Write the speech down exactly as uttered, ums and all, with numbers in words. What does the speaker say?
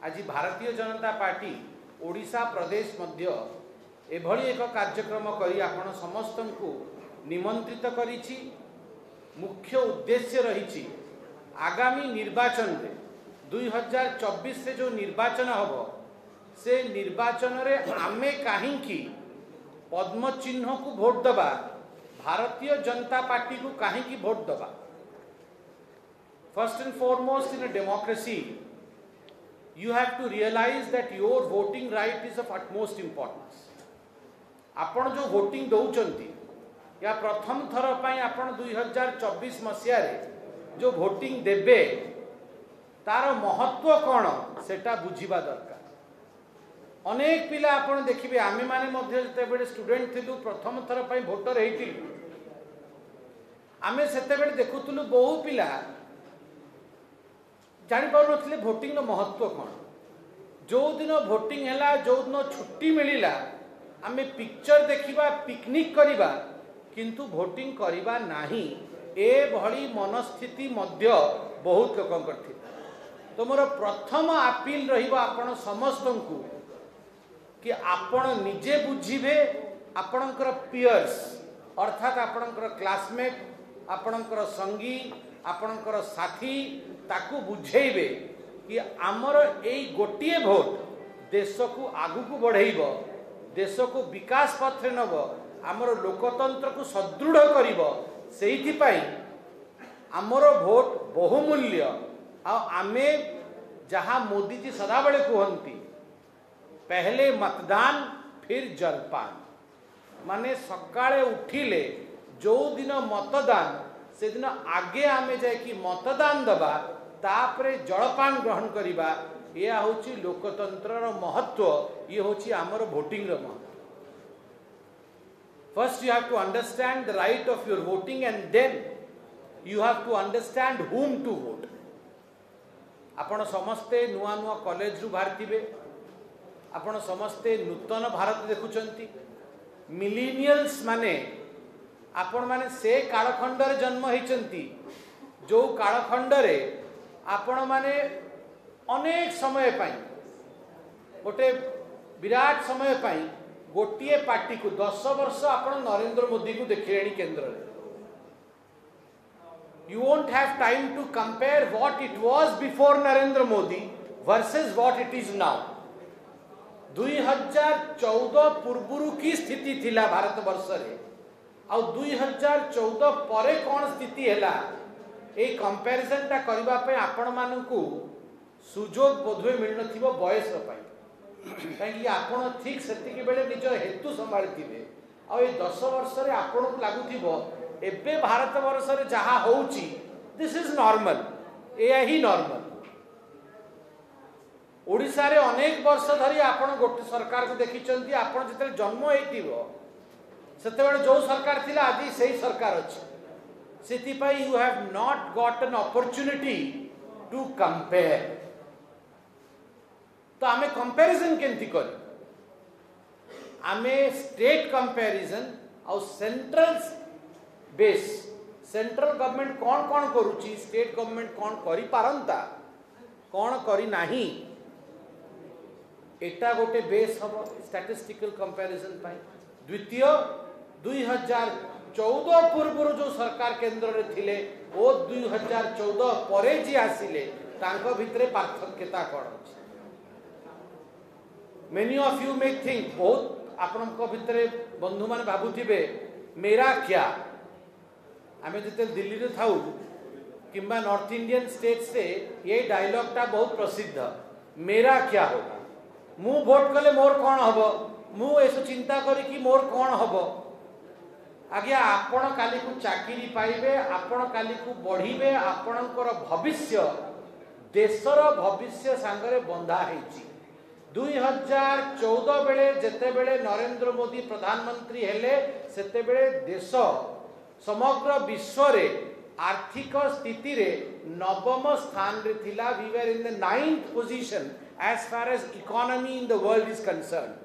आज भारतीय जनता पार्टी ओडिशा प्रदेश मध्य एभली एक कार्यक्रम करी आपण समस्त को निमंत्रित करिछि। मुख्य उद्देश्य रही आगामी निर्वाचन में दुई हजार चौबीस से जो निर्वाचन हम से निर्वाचन रे आमे कहीं पद्म चिन्ह को भोट दबा, भारतीय जनता पार्टी को कहीं भोट दबा। First and foremost in a democracy you have to realize that your voting right is of utmost importance. आपण जो voting दौचंती या प्रथम थर पाई आपण दुई हजार चौबीस मसीह रे जो voting देबे तार महत्व कौन सेटा बुझीबा दरकार। अनेक पिला आपण देखिबे आमे माने मध्ये जते बेले स्टूडेंट थिलु प्रथम थर पाई वोटर हेतिलु आमे सेते बेले देखुतलु बहु पिला जानी पार नथिले भोटिंग महत्व कौन। जो दिन भोटिंग हैला, जो दिन छुट्टी मिलिला आमे पिक्चर देखिबा, पिकनिक करिबा, किंतु भोटिंग करिबा नाही, ए भली मनस्थिति मध्य बहुत लोक करथि। तो मोर प्रथम अपील रहिबा आपण समस्तंकु कि आपण निजे बुझिबे, आपणकर पियर्स अर्थात आपणकर क्लासमेट, आपणकर संगी, आपणकर साथी ताकू बुझेइबे कि आमर एई गोटिए भोट देश को आगु को बढ़ेइब, देश को विकास पथ नब, आमर लोकतंत्र को सदृढ़ करिब। सेहिथि पई आमर भोट बहुमूल्य। आ आमे जहाँ मोदी जी सदाबले कहती पहले मतदान फिर जलपान, माने सकाळे उठिले जो दिन मतदान से दिन आगे आमे जाए कि मतदान दबा, तापरे जलपान ग्रहण करिबा। यह होची लोकतंत्र महत्व, ये होची आमर भोटिंग महत्व। First you have to understand the right of your voting and then you have to understand whom to vote. आपण समस्ते नुआ नुआ कॉलेज रु बाहरथिबे, आपण समस्ते नूतन भारत देखुचंती। मिलेनियल्स माने आपण माने से कालखंड रे जन्म होइचंती जो कालखंड रे आपण माने अनेक समय पाई गोटे विराट समय पाई गोटिए पार्टी को दस वर्ष आपण नरेंद्र मोदी को देखिलेनी केंद्र रे। You won't have time to compare what it was before Narendra Modi versus what it is now. दुई हजार चौदह पूर्वरु की स्थिति थिला भारत वर्ष रे आ दुई हजार चौदह परे कौन स्थिति हैला, ए कंपैरिजन टा करबा पे आपण मानकू सुजोग बोधवे मिल नथिबो बयस पाई। काहे आपण ठीक सेति के बेले निज हेतु संभाळिथिबे आ ए दस वर्ष रे आपण को लागुथिबो एबे भारत वर्ष रे जहा होउची दिस इज नॉर्मल, ए ही नॉर्मल। ओडिसा रे अनेक वर्ष धरी आपण गोटे सरकार को देखिचंती, आपण जते जन्म हेतिबो सेते जो सरकार थिला आज सही सरकार अच्छी। सेति पाई you have not got an opportunity to compare. तो आमे कंपैरिजन केंती करी, आमे स्टेट कंपैरिजन और सेंट्रल बेस, सेंट्रल गवर्नमेंट कौन कौन करूची, स्टेट गवर्नमेंट कौन करी पारंता, कौन करी नाही, एटा गोटे बेस हम स्टैटिस्टिकल कंपैरिजन पाई। द्वितीय दुई हजार चौदह पूर्व जो सरकार केंद्र रे थिले ओ दुई हजार चौदह परे जी आसिले तांको भितरे पार्थक्यता कौन अछि। Many of you may think, बहुत आपनको भितरे बंधु मान भाबुथिबे मेरा क्या। आमे जते दिल्ली रे थाउ किंबा नॉर्थ इंडियन स्टेट से ये डायलॉग टा बहुत प्रसिद्ध, मेरा क्या होगा, मु वोट कले मोर कौन हबो, मु एसो चिंता करी कि मोर कौन हबो। आज्ञा आपण काली को चाकरी पाइबे, आपण काली को बढ़िबे, आपणकर भविष्य देशर भविष्य सांगरे बंधा हेची। दुई हजार चौदह बेले जेते बेले नरेंद्र मोदी प्रधानमंत्री हेले सेते बेले देश समग्र विश्व रे आर्थिक स्थिति रे नवम स्थान रे थिला। We were in the ninth position as far as economy in the world is concerned.